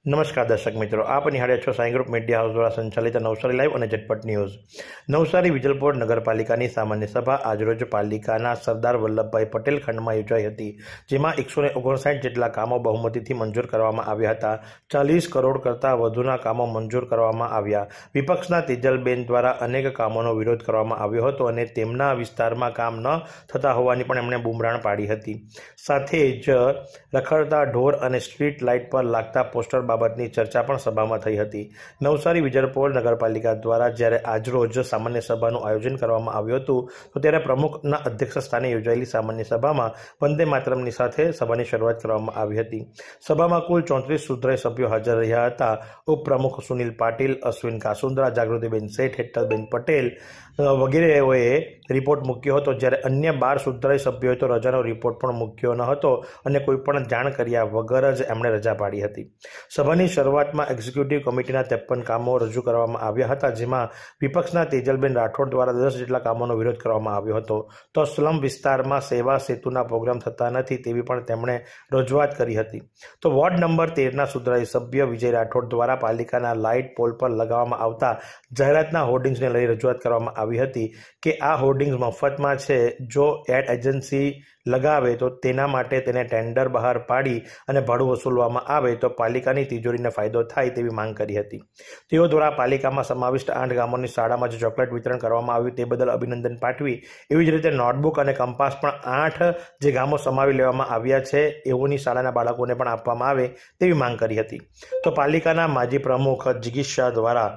નમસ્કાર દર્શક મિત્રો, આપ નિહાળ્યા છો સાઈ ગ્રુપ મીડિયા હાઉસ દ્વારા સંચાલિત નવસારી લાઈવ અને ઝટપટ ન્યૂઝ. નવસારી વિજલપોર નગરપાલિકાની સામાન્ય સભા આજરોજ પાલિકાના સરદાર વલ્લભભાઈ પટેલ ખંડમાં યોજાઈ હતી, જેમાં 159 જેટલા કામો બહુમતીથી મંજૂર કરવામાં આવ્યા હતા. 40 કરોડ કરતાં વધુના કામો મંજૂર કરવામાં આવ્યા. વિપક્ષના તેજલબેન દ્વારા અનેક કામોનો વિરોધ કરવામાં આવ્યો હતો અને તેમના વિસ્તારમાં કામ ન થતા હોવાની પણ એમણે બૂમરાણ પાડી હતી. સાથે જ રખડતા ઢોર અને સ્ટ્રીટ લાઇટ પર લાગતા પોસ્ટર બાબતની ચર્ચા પણ સભામાં થઈ હતી. નવસારી વિજલપોર નગરપાલિકા દ્વારા જ્યારે આજરોજ સામાન્ય સભાનું આયોજન કરવામાં આવ્યું હતું, તો ત્યારે પ્રમુખના અધ્યક્ષ સ્થાને યોજાયેલી સામાન્ય સભામાં વંદે માતરમની સાથે સભાની શરૂઆત કરવામાં આવી હતી. સભામાં કુલ 34 સુધરાઈ સભ્યો હાજર રહ્યા હતા. ઉપપ્રમુખ સુનિલ પાટીલ, અશ્વિન કાસુંદ્રા, જાગૃતિબેન શેઠ, હેતલબેન પટેલ વગેરેઓએ રિપોર્ટ મૂક્યો હતો, જ્યારે અન્ય 12 સુધરાઈ સભ્યોએ તો રજાનો રિપોર્ટ પણ મૂક્યો ન હતો અને કોઈ પણ જાણ કર્યા વગર જ એમણે રજા પાડી હતી. સભાની શરૂઆતમાં એક્ઝિક્યુટિવ કમિટીના 53 કામો રજૂ કરવામાં આવ્યા હતા, જેમાં વિપક્ષના તેજલબેન રાઠોડ દ્વારા 10 જેટલા કામોનો વિરોધ કરવામાં આવ્યો હતો. તો સ્લમ વિસ્તારમાં સેવા સેતુના પ્રોગ્રામ થતા નથી તેવી પણ તેમણે રજૂઆત કરી હતી. તો વોર્ડ નંબર 13ના સુધરાઈ સભ્ય વિજય રાઠોડ દ્વારા પાલિકાના લાઇટ પોલ પર લગાવવામાં આવતા જાહેરાતના હોર્ડિંગ્સને લઈ રજૂઆત કરવામાં આવી હતી કે આ હોર્ડિંગ્સ મફતમાં છે, જો એડ એજન્સી લગાવે તો તેના માટે તેને ટેન્ડર બહાર પાડી અને ભાડું વસૂલવામાં આવે તો પાલિકાની તિજોરીને ફાયદો થાય તેવી માંગ કરી હતી. તેઓ દ્વારા પાલિકામાં સમાવિષ્ટ 8 ગામોની શાળામાં જે ચોકલેટ વિતરણ કરવામાં આવ્યું તે બદલ અભિનંદન પાઠવી, એવી જ રીતે નોટબુક અને કંપાસ પણ 8 જે ગામો સમાવી લેવામાં આવ્યા છે એઓની શાળાના બાળકોને પણ આપવામાં આવે તેવી માંગ કરી હતી. તો પાલિકાના માજી પ્રમુખ જિગીશ શાહ દ્વારા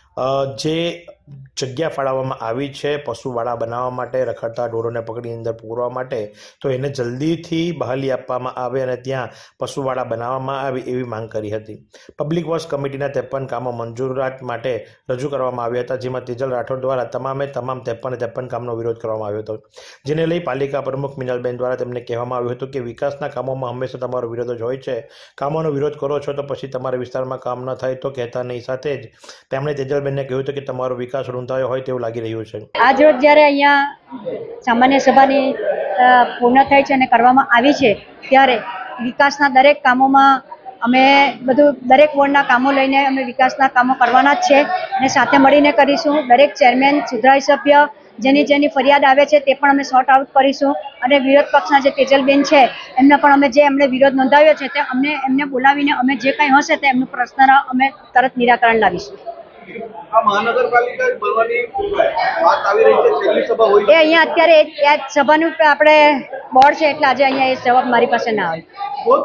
જે જગ્યા ફાળવવામાં આવી છે પશુવાળા બનાવવા માટે, રખડતા ઢોરોને પકડી અંદર પૂરવા માટે, તો એને જલ્દીથી બહાલી આપવામાં આવે અને ત્યાં પશુવાળા બનાવવામાં આવે એવી માંગ કરી હતી. પબ્લિક વર્ક્સ કમિટીના 53 કામો મંજૂરાત માટે રજૂ કરવામાં આવ્યા હતા, જેમાં તેજલ રાઠોડ દ્વારા તમામ 53 કામનો વિરોધ કરવામાં આવ્યો હતો, જેને લઈ પાલિકા પ્રમુખ મિનલબેન દ્વારા તેમને કહેવામાં આવ્યું હતું કે વિકાસના કામોમાં હંમેશા તમારો વિરોધ જ હોય છે, કામોનો વિરોધ કરો છો તો પછી તમારા વિસ્તારમાં કામ ન થાય તો કહેતા નહીં. સાથે જ તેમણે તેજલબેનને કહ્યું હતું કે તમારો વિકાસ રૂંધાયો હોય તેવું લાગી રહ્યું છે. આજ રોજ જ્યારે અહીંયા સામાન્ય સભાની પૂર્ણ થઈ છે અને કરવામાં આવી છે, ત્યારે વિકાસના દરેક કામોમાં અમે દરેક વોર્ડના કામો લઈને અમે વિકાસના કામો કરવાના જ છે અને સાથે મળીને કરીશું. દરેક ચેરમેન, સુધરાઈ સભ્ય જેની ફરિયાદ આવે છે તે પણ અમે સોર્ટ આઉટ કરીશું અને વિરોધ પક્ષના જે તેજલબેન છે એમને પણ અમે જે એમણે વિરોધ નોંધાવ્યો છે તે એમને બોલાવીને અમે જે કંઈ હશે તે એમનું પ્રશ્નના અમે તરત નિરાકરણ લાવીશું. એ અહીંયા અત્યારે સભાનું આપણે બોર્ડ છે એટલે આજે અહીંયા એ જવાબ મારી પાસે ના આવે.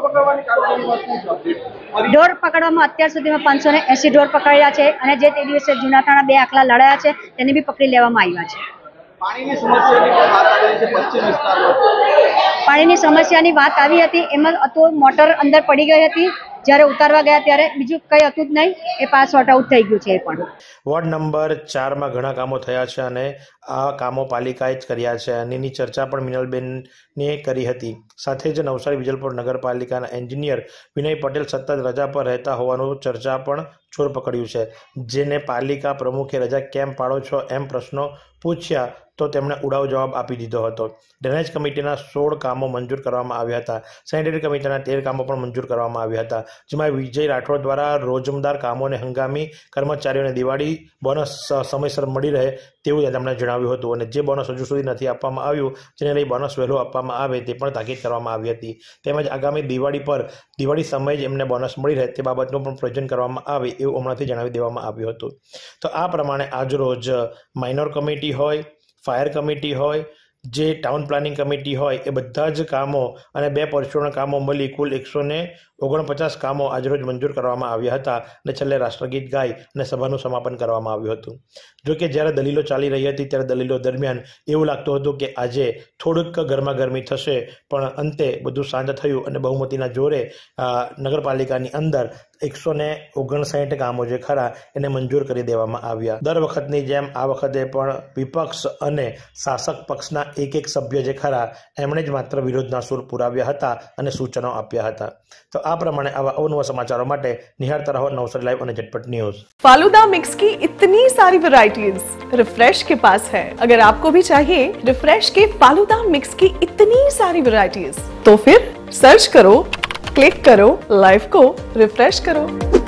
ઢોર પકડવામાં અત્યાર સુધીમાં 580 ઢોર પકડ્યા છે અને જે તે દિવસે જૂનાથાણા 2 આખલા લડાયા છે તેને બી પકડી લેવામાં આવ્યા છે. પાણીની સમસ્યાની વાત આવી હતી, એમાં હતું મોટર અંદર પડી ગઈ હતી, જ્યારે ઉતારવા ગયા ત્યારે બીજું કંઈ હતું જ નહીં, એ પાસ સોર્ટ આઉટ થઈ ગયું છે. એ પણ વોર્ડ નંબર 4માં ઘણા કામો થયા છે અને આ કામો પાલિકાએ જ કર્યા છે અને એની ચર્ચા પણ મિનલબેનને કરી હતી. સાથે જ નવસારી વિજલપોર નગરપાલિકાના એન્જિનિયર વિનય પટેલ સતત રજા પર રહેતા હોવાનું ચર્ચા પણ જોર પકડ્યું છે, જેને પાલિકા પ્રમુખે રજા કેમ પાડો છો એમ પ્રશ્નો પૂછ્યા તો તેમણે ઉડાવ જવાબ આપી દીધો હતો. ડ્રેનેજ કમિટીના 16 કામો મંજૂર કરવામાં આવ્યા હતા. સેનિટરી કમિટીના 13 કામો પણ મંજૂર કરવામાં આવ્યા હતા, જેમાં વિજય રાઠોડ દ્વારા રોજમદાર કામોને હંગામી કર્મચારીઓને દિવાળી બોનસ સમયસર મળી રહે તેવું તેમણે જણાવ્યું હતું અને જે બોનસ હજુ સુધી નથી આપવામાં આવ્યું, જેને લઈ બોનસ વહેલો આપવામાં આવે તે પણ તાકીદ કરવામાં આવી હતી. તેમજ આગામી દિવાળી સમયે જ એમને બોનસ મળી રહે તે બાબતનું પણ પ્રયોજન કરવામાં આવે એવું હમણાંથી જણાવી દેવામાં આવ્યું હતું. તો આ પ્રમાણે આજરોજ માઇનોર કમિટી હોય, ફાયર કમિટી હોય, જે ટાઉન પ્લાનિંગ કમિટી હોય, એ બધા જ કામો અને 2 પરચુરણ કામો મળી કુલ 149 કામો આજરોજ મંજૂર કરવામાં આવ્યા હતા અને છેલ્લે રાષ્ટ્રગીત ગાઈ અને સભાનું સમાપન કરવામાં આવ્યું હતું. જોકે જ્યારે દલીલો ચાલી રહી હતી ત્યારે દલીલો દરમિયાન એવું લાગતું હતું કે આજે થોડુંક ગરમાગરમી થશે, પણ અંતે બધું શાંત થયું અને બહુમતીના જોરે નગરપાલિકાની અંદર 159 કામો જે ખરા એને મંજૂર કરી દેવામાં આવ્યા. દર વખતની જેમ આ વખતે પણ વિપક્ષ અને શાસક પક્ષના એક સભ્ય જે ખરા એમણે જ માત્ર વિરોધના સૂર પુરાવ્યા હતા અને સૂચનો આપ્યા હતા. તો આ પ્રમાણે આવા અવનવા સમાચારો માટે નિહાળતા રહો નવસારી લાઈવ અને झटपट न्यूज. फालूदा मिक्स की इतनी सारी वैरायटीज रिफ्रेश के पास है. अगर आपको भी चाहिए रिफ्रेश के फालूदा मिक्स की इतनी सारी वैरायटीज तो फिर सर्च करो क्लिक करो, लाइफ को रिफ्रेश करो।